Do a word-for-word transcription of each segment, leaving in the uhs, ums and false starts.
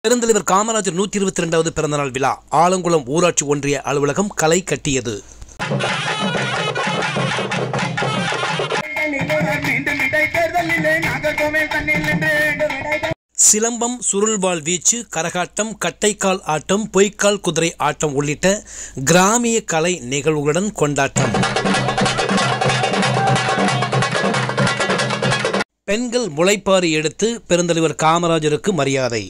பெருந்தலைவர் காமராஜர் நூற்றி இருபத்தி இரண்டாவது பிறந்தநாள் விழா ஆலங்குளம் ஊராட்சி ஒன்றிய அலுவலகம் களை கட்டியது. சிலம்பம், சுருள்வாள் வீச்சு, கரகாட்டம், கட்டைக்கால் ஆட்டம், பொய்க்கால் குதிரை ஆட்டம் உள்ளிட்ட கிராமிய கலை நிகழ்வுகளுடன் கொண்டாட்டம். பெண்கள் முளைப்பாரி எடுத்து பெருந்தலைவர் காமராஜருக்கு மரியாதை.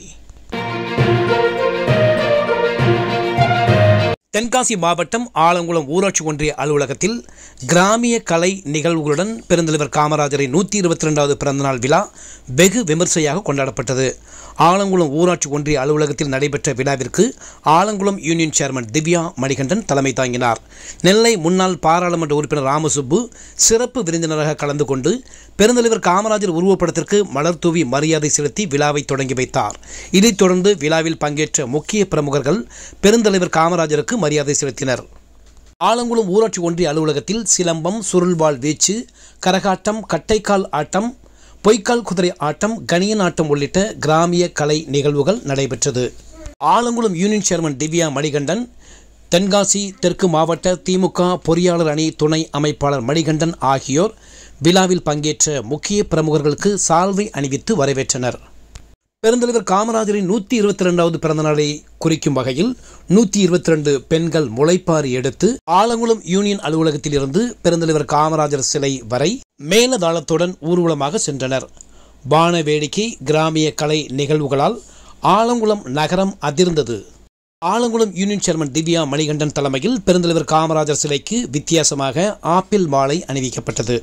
தென்காசி மாவட்டம் ஆலங்குளம் ஊராட்சி ஒன்றிய அலுவலகத்தில் கிராமிய கலை நிகழ்வுகளுடன் பெருந்தலைவர் காமராஜரின் நூற்றி இருபத்தி இரண்டாவது பிறந்தநாள் விழா வெகு விமர்சையாக கொண்டாடப்பட்டது. ஆலங்குளம் ஊராட்சி ஒன்றிய அலுவலகத்தில் நடைபெற்ற விழாவிற்கு ஆலங்குளம் யூனியன் சேர்மன் திவ்யா மணிகண்டன் தலைமை தாங்கினார். நெல்லை முன்னாள் பாராளுமன்ற உறுப்பினர் ராமசுப்பு சிறப்பு விருந்தினராக கலந்து கொண்டு பெருந்தலைவர் காமராஜர் உருவப்படத்திற்கு மலர் தூவி மரியாதை செலுத்தி விழாவை தொடங்கி வைத்தார். இதைத் தொடர்ந்து விழாவில் பங்கேற்ற முக்கிய பிரமுகர்கள் பெருந்தலைவர் காமராஜருக்கு மரியாதை செலுத்தினர். ஆலங்குளம் ஊராட்சி ஒன்றிய அலுவலகத்தில் சிலம்பம், சுருள்வாள் வீச்சு, கரகாட்டம், கட்டைக்கால் ஆட்டம், பொய்க்கால் குதிரை ஆட்டம், கணியன் ஆட்டம் உள்ளிட்ட கிராமிய கலை நிகழ்வுகள் நடைபெற்றது. ஆலங்குளம் யூனியன் சேர்மன் திவ்யா மணிகண்டன், தென்காசி தெற்கு மாவட்ட திமுக பொறியாளர் அணி துணை அமைப்பாளர் மணிகண்டன் ஆகியோர் விழாவில் பங்கேற்ற முக்கிய பிரமுகர்களுக்கு சால்வை அணிவித்து வரவேற்றனர். பெருந்தலைவர் காமராஜரின் நூற்றி இருபத்தி இரண்டாவது பிறந்தநாளை குறிக்கும் வகையில் நூற்றி இருபத்தி இரண்டு பெண்கள் முளைப்பாரி எடுத்து ஆலங்குளம் யூனியன் அலுவலகத்தில் இருந்து பெருந்தலைவர் காமராஜர் சிலை வரை மேலதாளத்துடன் ஊர்வலமாக சென்றனர். வான வேடிக்கை, கிராமிய கலை நிகழ்வுகளால் ஆலங்குளம் நகரம் அதிர்ந்தது. ஆலங்குளம் யூனியன் சேர்மன் திவ்யா மணிகண்டன் தலைமையில் பெருந்தலைவர் காமராஜர் சிலைக்கு வித்தியாசமாக ஆப்பிள் மாலை அணிவிக்கப்பட்டது.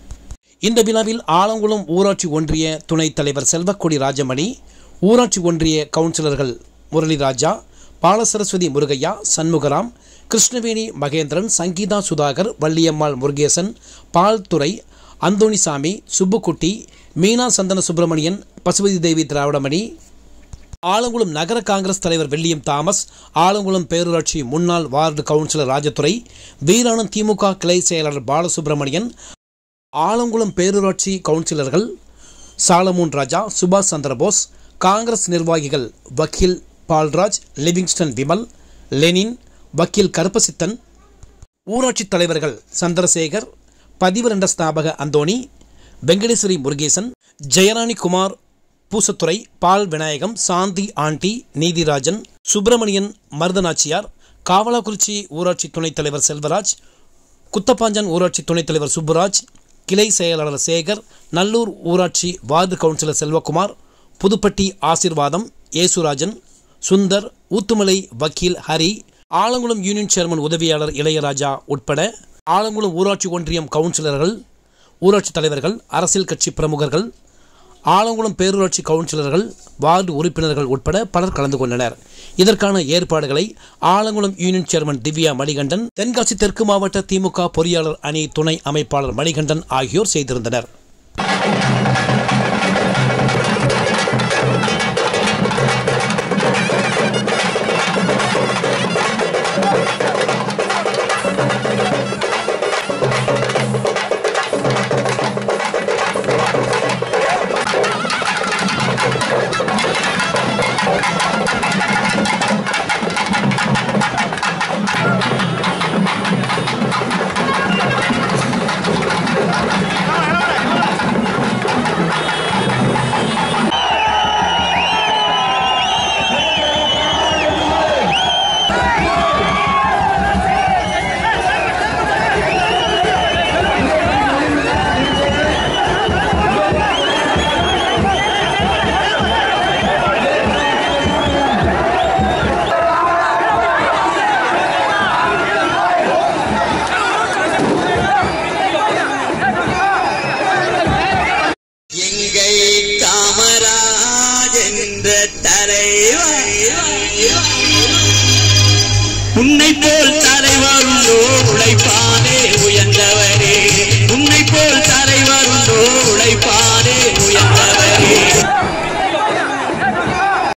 இந்த விழாவில் ஆலங்குளம் ஊராட்சி ஒன்றிய துணைத் தலைவர் செல்வக்கொடி ராஜமணி, ஊராட்சி ஒன்றிய கவுன்சிலர்கள் முரளிராஜா, பாலசரஸ்வதி முருகையா, சண்முகராம், கிருஷ்ணவேணி மகேந்திரன், சங்கீதா சுதாகர், வள்ளியம்மாள் முருகேசன், பால்துறை, அந்தோணிசாமி, சுப்புக்குட்டி, மீனா சந்தன சுப்பிரமணியன், பசுபதி தேவி திராவிடமணி, ஆலங்குளம் நகர காங்கிரஸ் தலைவர் வெள்ளியம் தாமஸ், ஆலங்குளம் பேரூராட்சி முன்னாள் வார்டு கவுன்சிலர் ராஜதுரை, வீராணம் திமுக கிளை செயலாளர் பாலசுப்பிரமணியன், ஆலங்குளம் பேரூராட்சி கவுன்சிலர்கள் சாலமோன் ராஜா, சுபாஷ் சந்திரபோஸ், காங்கிரஸ் நிர்வாகிகள் வக்கீல் பால்ராஜ், லிவிங்ஸ்டன் விமல், லெனின், வக்கீல் கருப்பசித்தன், ஊராட்சி தலைவர்கள் சந்திரசேகர், பதிவிரண்ட ஸ்தாபக அந்தோணி, வெங்கடேஸ்வரி முருகேசன், ஜெயராணி குமார், பூசத்துறை, பால் விநாயகம், சாந்தி ஆண்டி, நீதிராஜன், சுப்பிரமணியன் மருதநாச்சியார், காவலாக்குறிச்சி ஊராட்சி துணைத் தலைவர் செல்வராஜ், குத்தப்பாஞ்சான் ஊராட்சி துணைத் தலைவர் சுப்புராஜ், கிளை செயலாளர் சேகர், நல்லூர் ஊராட்சி வார்டு கவுன்சிலர் செல்வகுமார், புதுப்பட்டி ஆசிர்வாதம், ஏசுராஜன், சுந்தர், ஊத்துமலை வக்கீல் ஹரி, ஆலங்குளம் யூனியன் சேர்மன் உதவியாளர் இளையராஜா உட்பட ஆலங்குளம் ஊராட்சி ஒன்றியம் கவுன்சிலர்கள், ஊராட்சி தலைவர்கள், அரசியல் கட்சி பிரமுகர்கள், ஆலங்குளம் பேரூராட்சி கவுன்சிலர்கள், வார்டு உறுப்பினர்கள் உட்பட பலர் கலந்து கொண்டனர். இதற்கான ஏற்பாடுகளை ஆலங்குளம் யூனியன் சேர்மன் திவ்யா மணிகண்டன், தென்காசி தெற்கு மாவட்ட திமுக பொறியாளர் அணி துணை அமைப்பாளர் மணிகண்டன் ஆகியோர் செய்திருந்தனர். உன்னை போல்